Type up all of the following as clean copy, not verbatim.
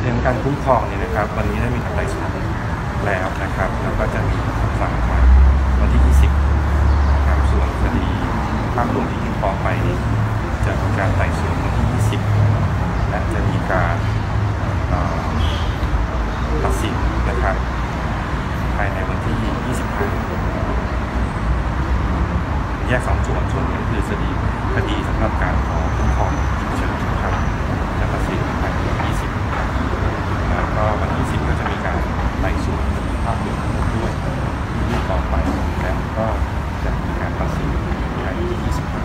ถึงการคุ้มครองเนี่ยนะครับวันนี้ได้มีการไต่สวนแล้วนะครับแล้วก็จะมีคำสั่งมาวันที่20นะครับส่วนคดีภาพรวมที่ยื่นฟ้องไปจะมีการไต่สวนวันที่20และจะมีการตัดสินนะครับภายในวันที่25แยก2ส่วนก็คือคดีสำหรับการขอคุ้มครองฉุกเฉินนะครับจะตัดสินภายในวันที่20แล้วก็วันที่10ก็จะมีการไต่สวนคดีภาพรวมทั้งหมดด้วยที่ยื่นฟ้องไปและก็จะมีการตัดสินภายในวันที่25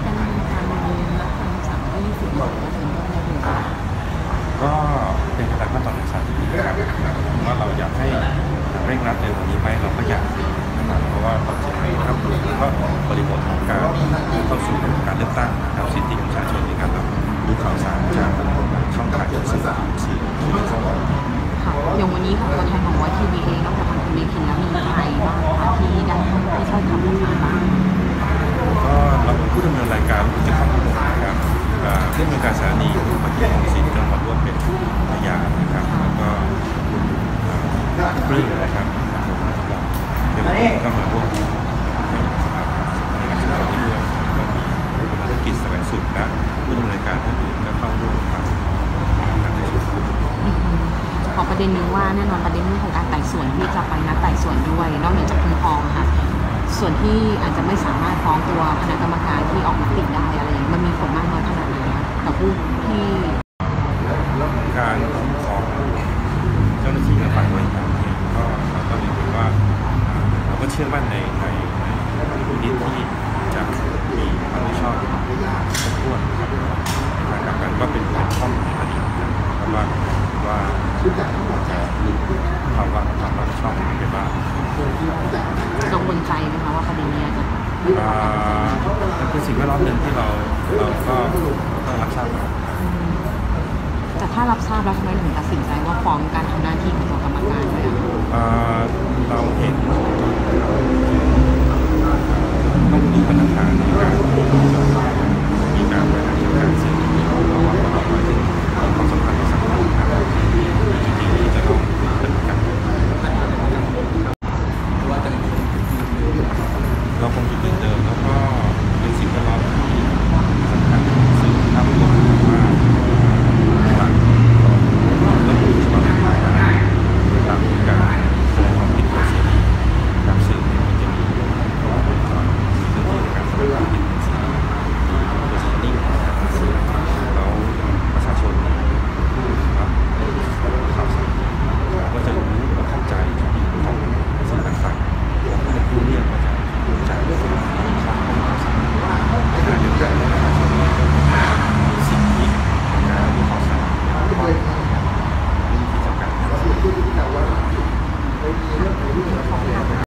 ก็เป็นไปตามขั้นตอนของศาลที่ดีครับว่าเราอยากให้เร่งรัดในวันนี้ไหมเราก็อยากนะครับเพราะว่าเราจะให้ภาพรวมแล้วก็บริบทของการเข้าสู่การเลือกตั้งนะครับสิทธิของประชาชนในการรับรู้ข่าวสารจากช่องทางสื่อที่เป็นช่องทางค่ะอย่างวันนี้ของตัวแทนของวอยทีวีเองนอกจากคุณเมคินแล้วมีใครบ้างคะที่ได้ที่ช่วยทำให้มาบ้างก็เราเป็นผู้ดำเนินรายการผู้จัดการทั้งหมดนะครับเรื่องการสถานีปฏิบัติของสิทธิจังหวัดร่วมเป็นพยานนะครับแล้วก็ปลื้มนะครับก็มาร่วมในการที่ด้วยก็มีธุรกิจแสวงสุขและผู้ดำเนินการท่านอื่นก็เข้าร่วมการในส่วนขอประเด็นนึงว่าแน่นอนประเด็นเรื่องของการไต่สวนที่จะไปนัดไต่สวนด้วยนอกเหนือจากคุ้มครองค่ะส่วนที่อาจจะไม่สามารถฟ้องตัวคณะกรรมการที่ออกมาติดได้อะไรมันมีผลมากน้อยขนาดไหนกับผู้ที่การคุ้มครองเจ้าหน้าที่และฝ่ายบริการเนี่ยก็เราก็เรียนว่าเราก็เชื่อมั่นในผู้ที่จะมีความรับผิดชอบครบถ้วนครับในทางการก็เป็นช่องในคดีนะครับว่าจะภาวะความรับผิดชอบเป็นบ้างกังวลใจไหมคะว่าคดีนี้จะเป็นสิ่งแวดล้อมหนึ่งที่เราก็ต้องรับทราบแต่ถ้ารับทราบแล้วทำไมถึงตัดสินใจว่าฟ้องการทำหน้าที่ของตัวกรรมการด้วยเราเห็นต้องดูบรรทัดฐานในการมีการบริหารจัดการ